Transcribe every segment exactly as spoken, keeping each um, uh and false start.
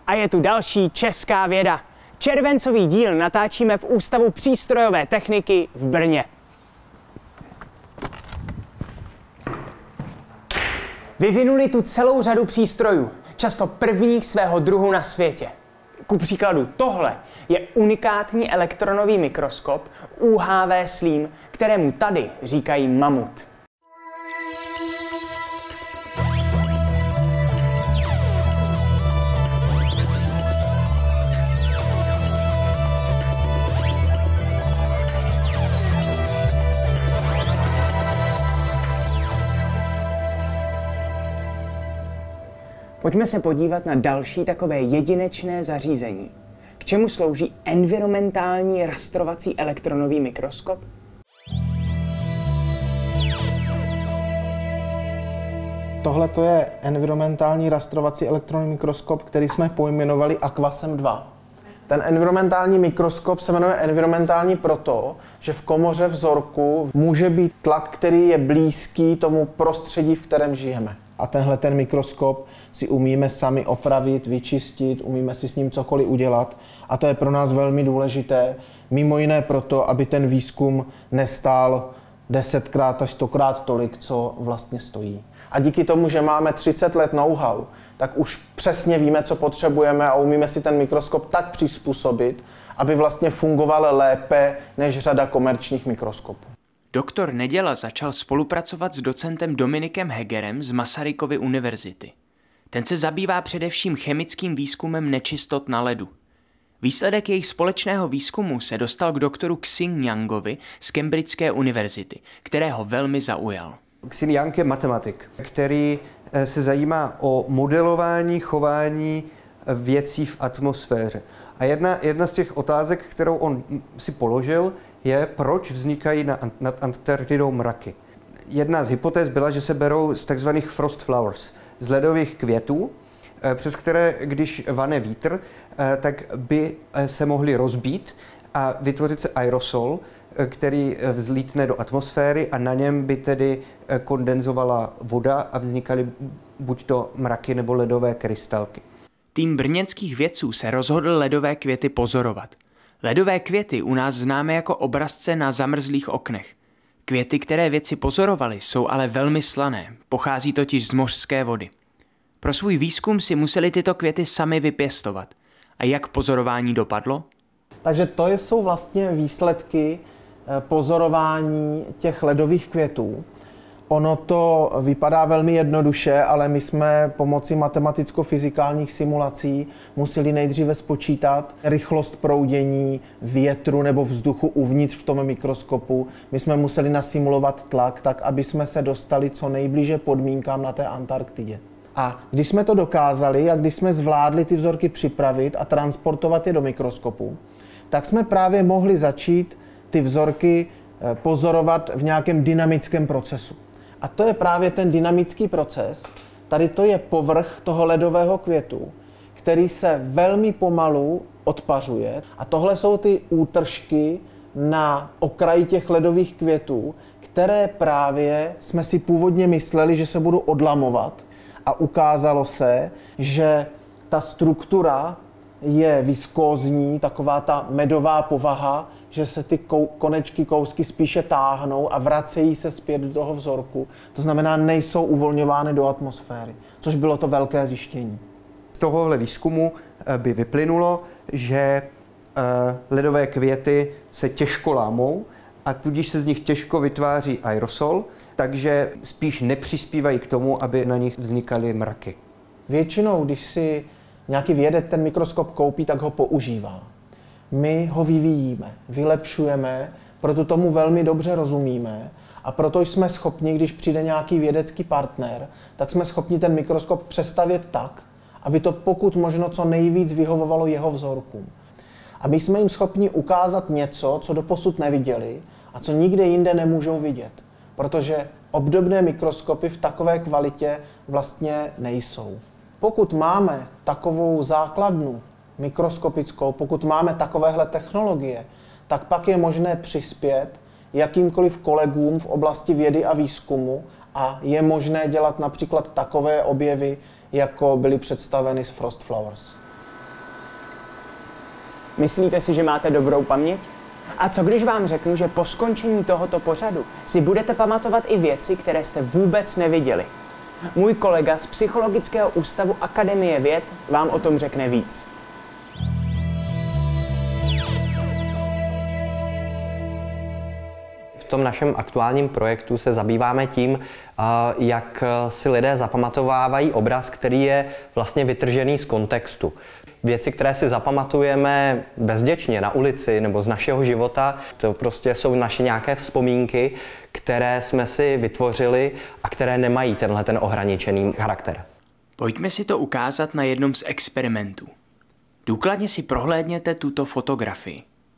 A je tu další česká věda. Červencový díl natáčíme v Ústavu přístrojové techniky v Brně. Vyvinuli tu celou řadu přístrojů, často prvních svého druhu na světě. Ku příkladu tohle je unikátní elektronový mikroskop U H V Slim, kterému tady říkají mamut. Pojďme se podívat na další takové jedinečné zařízení. K čemu slouží environmentální rastrovací elektronový mikroskop? Tohle to je environmentální rastrovací elektronový mikroskop, který jsme pojmenovali Aquasem dva. Ten environmentální mikroskop se jmenuje environmentální proto, že v komoře vzorku může být tlak, který je blízký tomu prostředí, v kterém žijeme. A tenhle ten mikroskop si umíme sami opravit, vyčistit, umíme si s ním cokoliv udělat. A to je pro nás velmi důležité, mimo jiné proto, aby ten výzkum nestál desetkrát až stokrát tolik, co vlastně stojí. A díky tomu, že máme třicet let know-how, tak už přesně víme, co potřebujeme a umíme si ten mikroskop tak přizpůsobit, aby vlastně fungoval lépe než řada komerčních mikroskopů. Doktor Neděla začal spolupracovat s docentem Dominikem Hegerem z Masarykovy univerzity. Ten se zabývá především chemickým výzkumem nečistot na ledu. Výsledek jejich společného výzkumu se dostal k doktoru Xing-Yangovi z Cambridgeské univerzity, kterého velmi zaujal. Xing-Yang je matematik, který se zajímá o modelování chování věcí v atmosféře. A jedna, jedna z těch otázek, kterou on si položil, je, proč vznikají na, nad Antarktidou mraky. Jedna z hypotéz byla, že se berou z takzvaných frost flowers, z ledových květů, přes které, když vane vítr, tak by se mohly rozbít a vytvořit se aerosol, který vzlítne do atmosféry a na něm by tedy kondenzovala voda a vznikaly buď to mraky nebo ledové krystalky. Tým brněnských vědců se rozhodl ledové květy pozorovat. Ledové květy u nás známe jako obrazce na zamrzlých oknech. Květy, které vědci pozorovali, jsou ale velmi slané, pochází totiž z mořské vody. Pro svůj výzkum si museli tyto květy sami vypěstovat. A jak pozorování dopadlo? Takže to jsou vlastně výsledky pozorování těch ledových květů. Ono to vypadá velmi jednoduše, ale my jsme pomocí matematicko-fyzikálních simulací museli nejdříve spočítat rychlost proudění větru nebo vzduchu uvnitř v tom mikroskopu. My jsme museli nasimulovat tlak, tak aby jsme se dostali co nejblíže podmínkám na té Antarktidě. A když jsme to dokázali a když jsme zvládli ty vzorky připravit a transportovat je do mikroskopu, tak jsme právě mohli začít ty vzorky pozorovat v nějakém dynamickém procesu. A to je právě ten dynamický proces. Tady to je povrch toho ledového květu, který se velmi pomalu odpařuje. A tohle jsou ty útržky na okraji těch ledových květů, které právě jsme si původně mysleli, že se budou odlamovat. A ukázalo se, že ta struktura je viskózní, taková ta medová povaha, že se ty konečky, kousky spíše táhnou a vracejí se zpět do toho vzorku. To znamená, nejsou uvolňovány do atmosféry, což bylo to velké zjištění. Z tohohle výzkumu by vyplynulo, že ledové květy se těžko lámou a tudíž se z nich těžko vytváří aerosol, takže spíš nepřispívají k tomu, aby na nich vznikaly mraky. Většinou, když si nějaký vědec ten mikroskop koupí, tak ho používá. My ho vyvíjíme, vylepšujeme, proto tomu velmi dobře rozumíme a proto jsme schopni, když přijde nějaký vědecký partner, tak jsme schopni ten mikroskop přestavět tak, aby to pokud možno co nejvíc vyhovovalo jeho vzorkům. A my jsme jim schopni ukázat něco, co doposud neviděli a co nikde jinde nemůžou vidět, protože obdobné mikroskopy v takové kvalitě vlastně nejsou. Pokud máme takovou základnu mikroskopickou, pokud máme takovéhle technologie, tak pak je možné přispět jakýmkoliv kolegům v oblasti vědy a výzkumu a je možné dělat například takové objevy, jako byly představeny z Frost Flowers. Myslíte si, že máte dobrou paměť? A co když vám řeknu, že po skončení tohoto pořadu si budete pamatovat i věci, které jste vůbec neviděli? Můj kolega z Psychologického ústavu Akademie věd vám o tom řekne víc. V tom našem aktuálním projektu se zabýváme tím, jak si lidé zapamatovávají obraz, který je vlastně vytržený z kontextu. Věci, které si zapamatujeme bezděčně na ulici nebo z našeho života, to prostě jsou naše nějaké vzpomínky, které jsme si vytvořili a které nemají tenhle ten ohraničený charakter. Pojďme si to ukázat na jednom z experimentů. Důkladně si prohlédněte tuto fotografii.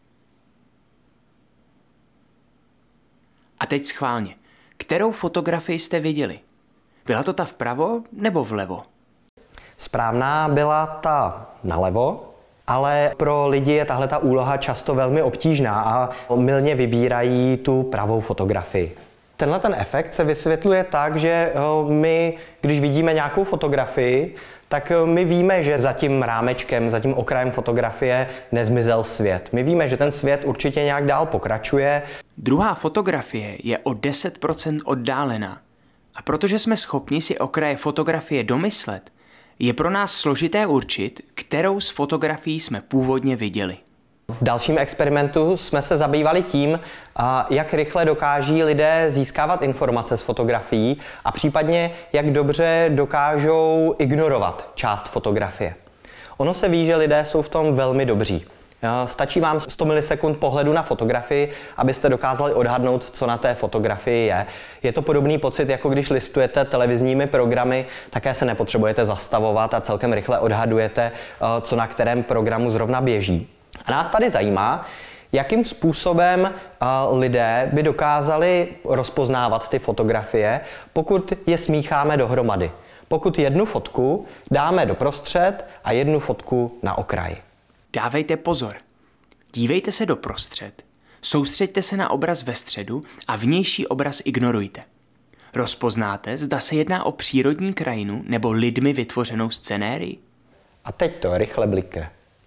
A teď schválně, kterou fotografii jste viděli? Byla to ta vpravo nebo vlevo? Správná byla ta nalevo, ale pro lidi je tahle ta úloha často velmi obtížná a mylně vybírají tu pravou fotografii. Tenhle ten efekt se vysvětluje tak, že my, když vidíme nějakou fotografii, tak my víme, že za tím rámečkem, za tím okrajem fotografie nezmizel svět. My víme, že ten svět určitě nějak dál pokračuje. Druhá fotografie je o deset procent oddálená. A protože jsme schopni si okraje fotografie domyslet, je pro nás složité určit, kterou z fotografií jsme původně viděli. V dalším experimentu jsme se zabývali tím, jak rychle dokáží lidé získávat informace z fotografií a případně jak dobře dokážou ignorovat část fotografie. Ono se ví, že lidé jsou v tom velmi dobří. Stačí vám sto milisekund pohledu na fotografii, abyste dokázali odhadnout, co na té fotografii je. Je to podobný pocit, jako když listujete televizními programy, také se nepotřebujete zastavovat a celkem rychle odhadujete, co na kterém programu zrovna běží. A nás tady zajímá, jakým způsobem lidé by dokázali rozpoznávat ty fotografie, pokud je smícháme dohromady. Pokud jednu fotku dáme doprostřed a jednu fotku na okraji. Dávejte pozor. Dívejte se doprostřed, soustřeďte se na obraz ve středu a vnější obraz ignorujte. Rozpoznáte, zda se jedná o přírodní krajinu nebo lidmi vytvořenou scenérii? A teď to rychle blikne.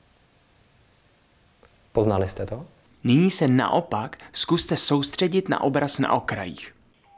Poznali jste to? Nyní se naopak zkuste soustředit na obraz na okrajích.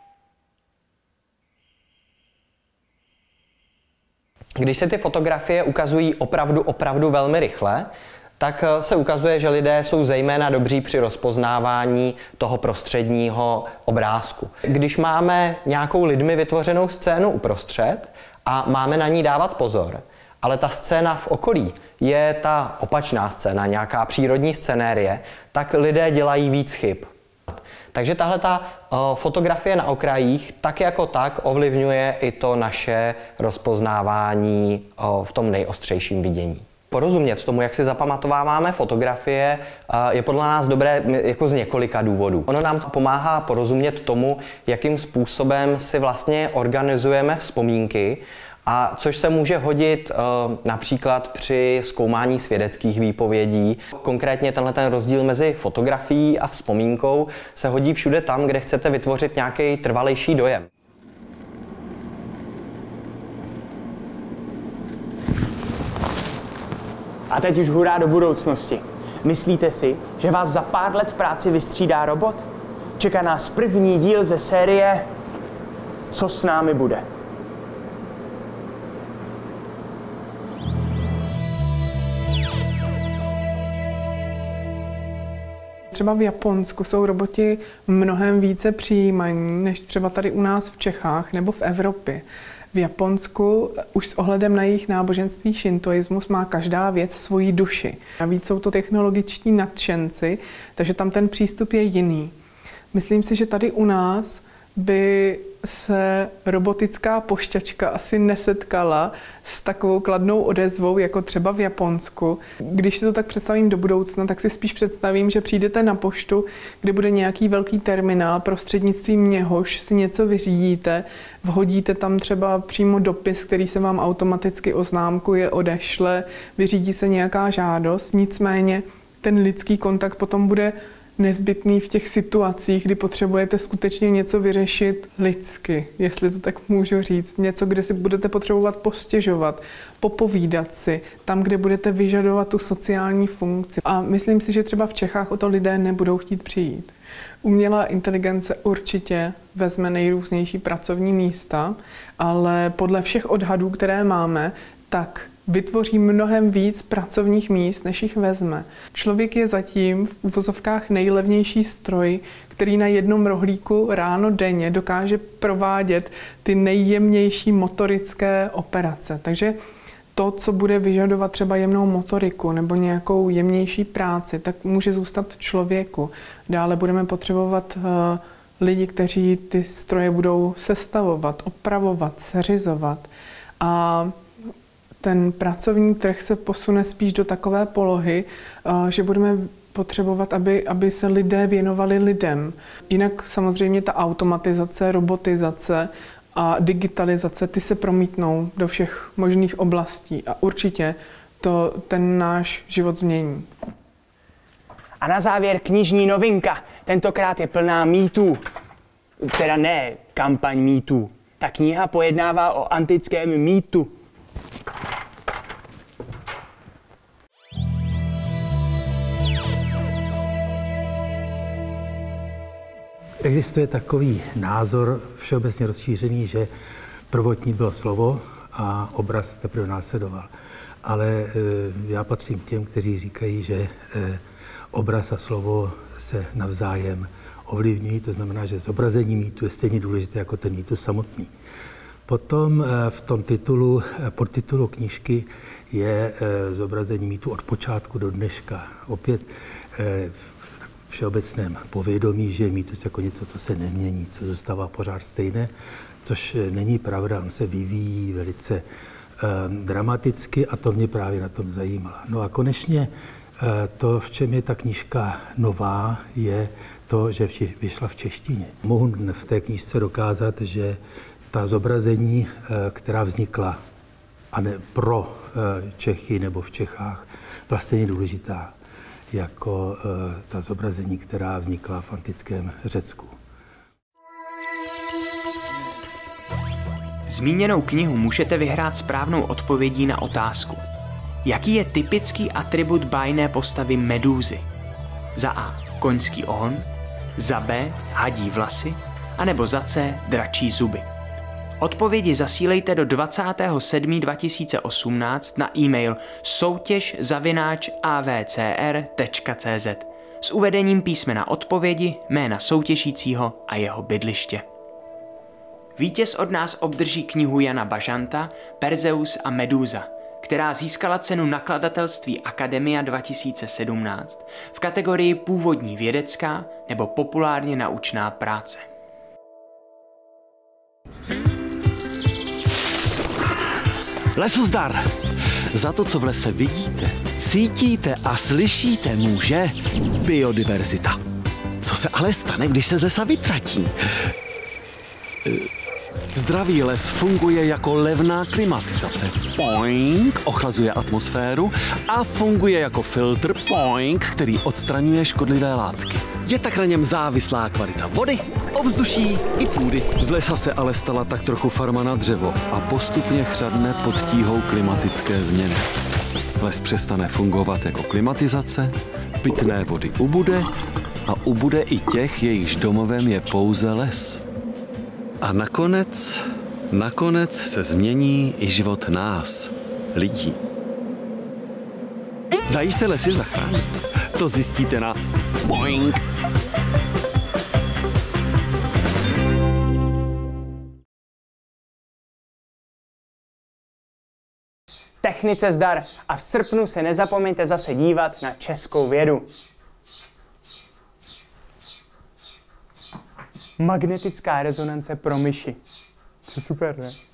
Když se ty fotografie ukazují opravdu, opravdu velmi rychle, tak se ukazuje, že lidé jsou zejména dobří při rozpoznávání toho prostředního obrázku. Když máme nějakou lidmi vytvořenou scénu uprostřed a máme na ní dávat pozor, ale ta scéna v okolí je ta opačná scéna, nějaká přírodní scenérie, tak lidé dělají víc chyb. Takže tahle ta fotografie na okrajích tak jako tak ovlivňuje i to naše rozpoznávání v tom nejostřejším vidění. Porozumět tomu, jak si zapamatováváme fotografie, je podle nás dobré jako z několika důvodů. Ono nám pomáhá porozumět tomu, jakým způsobem si vlastně organizujeme vzpomínky, a což se může hodit uh, například při zkoumání svědeckých výpovědí. Konkrétně tenhle ten rozdíl mezi fotografií a vzpomínkou se hodí všude tam, kde chcete vytvořit nějaký trvalejší dojem. A teď už hurá do budoucnosti. Myslíte si, že vás za pár let v práci vystřídá robot? Čeká nás první díl ze série Co s námi bude. Třeba v Japonsku jsou roboti mnohem více přijímaní než třeba tady u nás v Čechách nebo v Evropě. V Japonsku už s ohledem na jejich náboženství šintoismus má každá věc svoji duši. Navíc jsou to technologičtí nadšenci, takže tam ten přístup je jiný. Myslím si, že tady u nás by se robotická pošťačka asi nesetkala s takovou kladnou odezvou, jako třeba v Japonsku. Když si to tak představím do budoucna, tak si spíš představím, že přijdete na poštu, kde bude nějaký velký terminál, prostřednictvím něhož si něco vyřídíte, vhodíte tam třeba přímo dopis, který se vám automaticky oznámkuje, odešle, vyřídí se nějaká žádost, nicméně ten lidský kontakt potom bude nezbytný v těch situacích, kdy potřebujete skutečně něco vyřešit lidsky, jestli to tak můžu říct. Něco, kde si budete potřebovat postěžovat, popovídat si, tam, kde budete vyžadovat tu sociální funkci. A myslím si, že třeba v Čechách o to lidé nebudou chtít přijít. Umělá inteligence určitě vezme nejrůznější pracovní místa, ale podle všech odhadů, které máme, tak vytvoří mnohem víc pracovních míst, než jich vezme. Člověk je zatím v uvozovkách nejlevnější stroj, který na jednom rohlíku ráno denně dokáže provádět ty nejjemnější motorické operace. Takže to, co bude vyžadovat třeba jemnou motoriku nebo nějakou jemnější práci, tak může zůstat člověku. Dále budeme potřebovat uh, lidi, kteří ty stroje budou sestavovat, opravovat, seřizovat. A ten pracovní trh se posune spíš do takové polohy, uh, že budeme potřebovat, aby, aby se lidé věnovali lidem. Jinak samozřejmě ta automatizace, robotizace a digitalizace, ty se promítnou do všech možných oblastí a určitě to ten náš život změní. A na závěr knižní novinka. Tentokrát je plná mýtů. Teda ne kampaň mýtů. Ta kniha pojednává o antickém mýtu. Existuje takový názor všeobecně rozšířený, že prvotní bylo slovo a obraz teprve následoval. Ale e, já patřím k těm, kteří říkají, že e, obraz a slovo se navzájem ovlivňují, to znamená, že zobrazení mýtu je stejně důležité jako ten mýtus samotný. Potom e, v tom titulu, podtitulu knížky je e, zobrazení mýtu od počátku do dneška. Opět e, všeobecném povědomí, že mýtus jako něco, co se nemění, co zůstává pořád stejné, což není pravda, on se vyvíjí velice eh, dramaticky a to mě právě na tom zajímalo. No a konečně eh, to, v čem je ta knížka nová, je to, že vši, vyšla v češtině. Mohu v té knížce dokázat, že ta zobrazení, eh, která vznikla a ne pro eh, Čechy nebo v Čechách, byla stejně důležitá jako uh, ta zobrazení, která vznikla v antickém Řecku. Zmíněnou knihu můžete vyhrát správnou odpovědí na otázku. Jaký je typický atribut bájné postavy Medúzy? Za A. Koňský ohon, za B. Hadí vlasy, anebo za C. Dračí zuby. Odpovědi zasílejte do dvacátého sedmého dva tisíce osmnáct na e-mail soutěž zavináč a v c r tečka c z s uvedením písmena odpovědi, jména soutěžícího a jeho bydliště. Vítěz od nás obdrží knihu Jana Bažanta Perzeus a Medúza, která získala cenu nakladatelství Akademia dva tisíce sedmnáct v kategorii původní vědecká nebo populárně naučná práce. Lesu zdar! Za to, co v lese vidíte, cítíte a slyšíte, může biodiverzita. Co se ale stane, když se z lesa vytratí? Zdravý les funguje jako levná klimatizace. Poink, ochlazuje atmosféru a funguje jako filtr poink, který odstraňuje škodlivé látky. Je tak na něm závislá kvalita vody, ovzduší i půdy. Z lesa se ale stala tak trochu farma na dřevo a postupně chřadne pod tíhou klimatické změny. Les přestane fungovat jako klimatizace, pitné vody ubude a ubude i těch, jejichž domovem je pouze les. A nakonec, nakonec se změní i život nás, lidí. Dají se lesy zachránit. To zjistíte na Boing. Technice zdar a v srpnu se nezapomeňte zase dívat na českou vědu. Magnetická rezonance pro myši. To je super, ne?